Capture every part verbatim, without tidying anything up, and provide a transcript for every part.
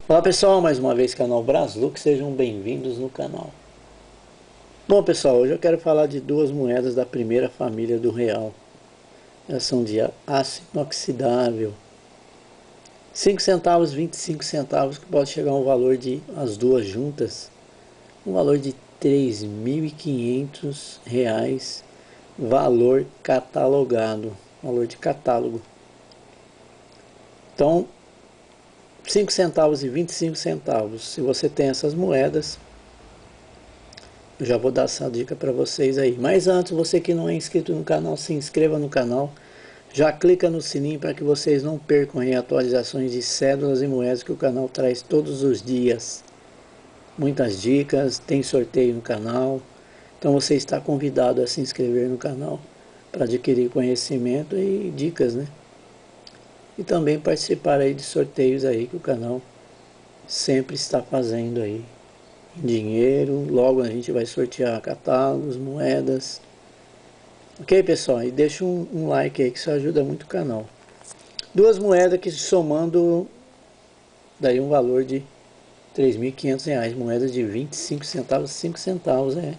Olá pessoal, mais uma vez canal Braslux, sejam bem-vindos no canal. Bom pessoal, hoje eu quero falar de duas moedas da primeira família do real. Elas são de aço inoxidável, cinco centavos, vinte e cinco centavos, que pode chegar a um valor de, as duas juntas, um valor de três mil e quinhentos reais, valor catalogado, valor de catálogo. Então, cinco centavos e vinte e cinco centavos. Se você tem essas moedas, eu já vou dar essa dica para vocês aí. Mas antes, você que não é inscrito no canal, se inscreva no canal. Já clica no sininho para que vocês não percam aí atualizações de cédulas e moedas que o canal traz todos os dias. Muitas dicas, tem sorteio no canal. Então você está convidado a se inscrever no canal para adquirir conhecimento e dicas, né? E também participar aí de sorteios aí que o canal sempre está fazendo aí. Dinheiro, logo a gente vai sortear catálogos, moedas. Ok pessoal, e deixa um, um like aí que isso ajuda muito o canal. Duas moedas que somando daí um valor de três mil e quinhentos reais, moedas de vinte e cinco centavos, cinco centavos é.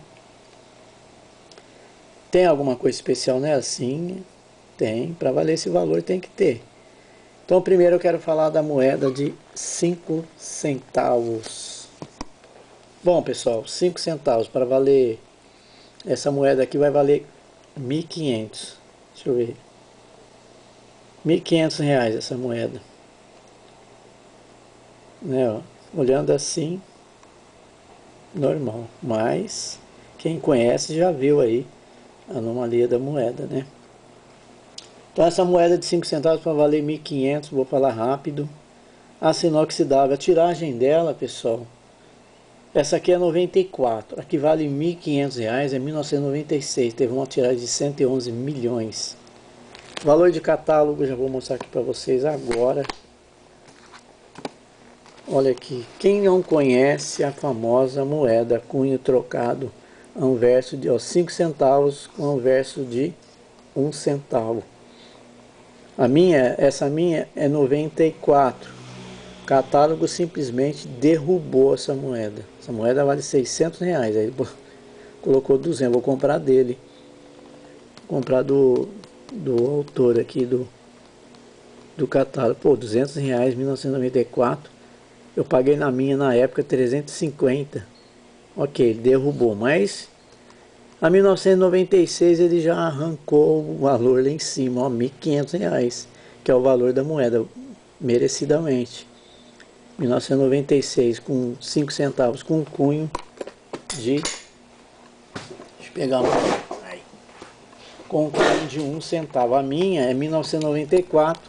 Tem alguma coisa especial nela? Sim, tem, para valer esse valor tem que ter. Então primeiro eu quero falar da moeda de cinco centavos. Bom pessoal, cinco centavos para valer, essa moeda aqui vai valer mil e quinhentos, deixa eu ver, mil e quinhentos reais essa moeda, né, ó, olhando assim, normal, mas quem conhece já viu aí a anomalia da moeda, né. Então essa moeda de cinco centavos para valer mil e quinhentos, vou falar rápido. Aço inoxidável, a tiragem dela, pessoal, essa aqui é noventa e quatro, a que vale mil e quinhentos reais é mil novecentos e noventa e seis, teve uma tiragem de cento e onze milhões. Valor de catálogo, já vou mostrar aqui para vocês agora. Olha aqui, quem não conhece a famosa moeda cunho trocado, a um verso de ó, cinco centavos com um verso de um centavo. A minha, essa minha é noventa e quatro. O catálogo simplesmente derrubou essa moeda. Essa moeda vale seiscentos reais. Aí colocou duzentos. Vou comprar dele. Vou comprar do, do autor aqui do, do catálogo. Pô, duzentos reais, mil novecentos e noventa e quatro. Eu paguei na minha na época trezentos e cinquenta. Ok, ele derrubou. Mas a mil novecentos e noventa e seis ele já arrancou o valor lá em cima. Ó, mil e quinhentos reais. Que é o valor da moeda. Merecidamente. mil novecentos e noventa e seis com cinco centavos com um cunho de, deixa eu pegar uma, aí, com um cunho de um centavo. A minha é mil novecentos e noventa e quatro,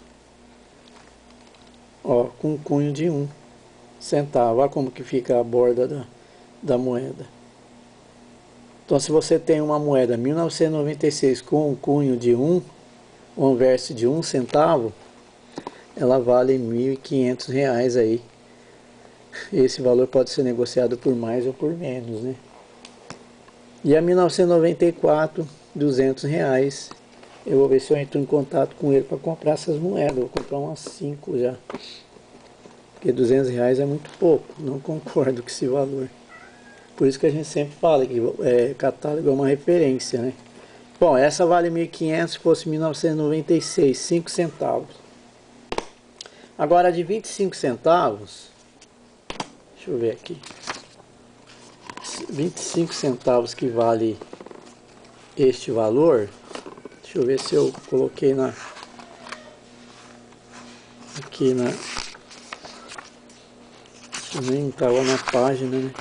ó, com um cunho de um centavo. Olha como que fica a borda da, da moeda. Então se você tem uma moeda mil novecentos e noventa e seis com um cunho de um, um verso de um centavo, ela vale mil e quinhentos reais aí. Esse valor pode ser negociado por mais ou por menos, né? E a mil novecentos e noventa e quatro, duzentos reais. Eu vou ver se eu entro em contato com ele para comprar essas moedas. Vou comprar umas cinco já. Porque duzentos reais é muito pouco. Não concordo com esse valor. Por isso que a gente sempre fala que é, catálogo é uma referência, né? Bom, essa vale mil e quinhentos, se fosse mil novecentos e noventa e seis, cinco centavos. Agora de vinte e cinco centavos... Deixa eu ver aqui. vinte e cinco centavos que vale este valor. Deixa eu ver se eu coloquei na aqui na nem estava na página, né?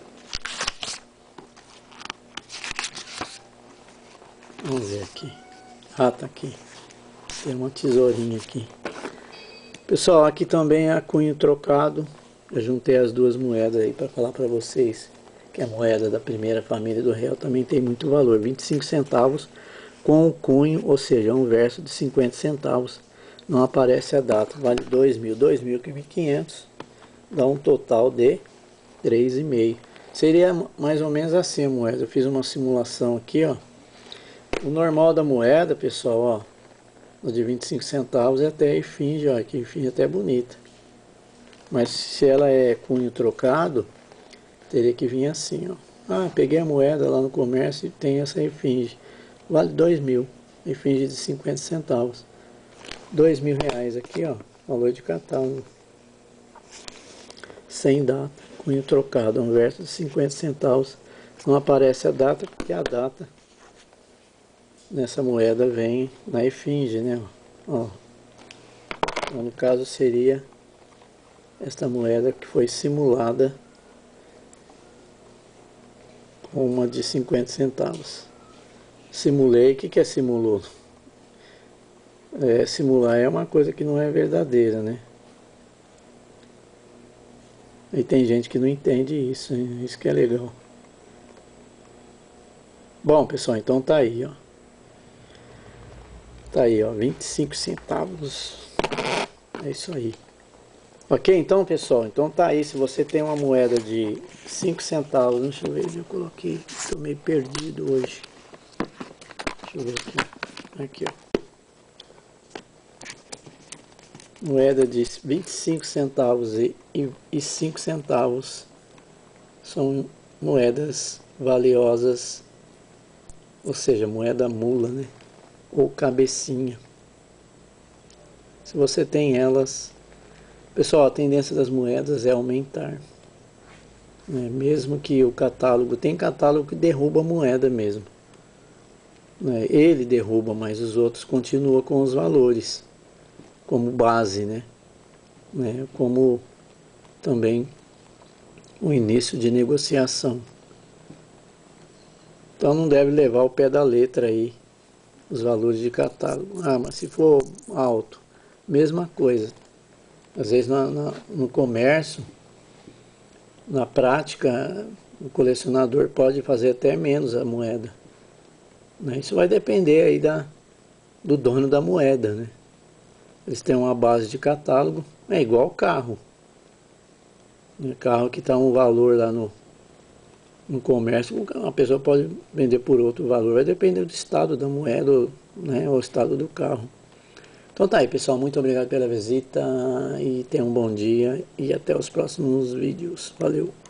Vamos ver aqui. Ah, tá aqui. Tem uma tesourinha aqui. Pessoal, aqui também é cunho trocado. Eu juntei as duas moedas aí para falar para vocês que a moeda da primeira família do real também tem muito valor. vinte e cinco centavos com o cunho, ou seja, um verso de cinquenta centavos. Não aparece a data, vale dois mil. dois mil e quinhentos dá um total de três vírgula cinco. Seria mais ou menos assim a moeda. Eu fiz uma simulação aqui, ó. O normal da moeda, pessoal, ó, o de vinte e cinco centavos é até a esfinge, ó, que esfinge até bonita. Mas se ela é cunho trocado, teria que vir assim, ó. Ah, peguei a moeda lá no comércio e tem essa refinge. Vale dois mil. Refinge de cinquenta centavos. Dois mil reais aqui, ó. Valor de catálogo. Sem data. Cunho trocado. Um verso de cinquenta centavos. Não aparece a data porque a data nessa moeda vem na refinge, né? Ó. Então, no caso seria esta moeda que foi simulada com uma de cinquenta centavos. Simulei, o que, que é simulou? É, simular é uma coisa que não é verdadeira, né? E tem gente que não entende isso, hein? Isso que é legal. Bom, pessoal, então tá aí, ó. Tá aí, ó, vinte e cinco centavos. É isso aí. Ok, então, pessoal, então tá aí. Se você tem uma moeda de cinco centavos, deixa eu ver onde eu coloquei. Tô meio perdido hoje. Deixa eu ver aqui. Aqui, ó. Moeda de vinte e cinco centavos e, e, e cinco centavos são moedas valiosas, ou seja, moeda mula, né? Ou cabecinha. Se você tem elas, pessoal, a tendência das moedas é aumentar, né? Mesmo que o catálogo, tem catálogo que derruba a moeda mesmo, né? Ele derruba, mas os outros continuam com os valores como base, né? né? Como também o início de negociação. Então não deve levar ao pé da letra aí os valores de catálogo. Ah, mas se for alto, mesma coisa. Às vezes na, na, no comércio, na prática, o colecionador pode fazer até menos a moeda, né? Isso vai depender aí da, do dono da moeda, né? Eles têm uma base de catálogo, é igual carro. Né? Carro que está um valor lá no, no comércio, uma pessoa pode vender por outro valor, vai depender do estado da moeda, né? Ou estado do carro. Então tá aí, pessoal, muito obrigado pela visita e tenham um bom dia e até os próximos vídeos. Valeu!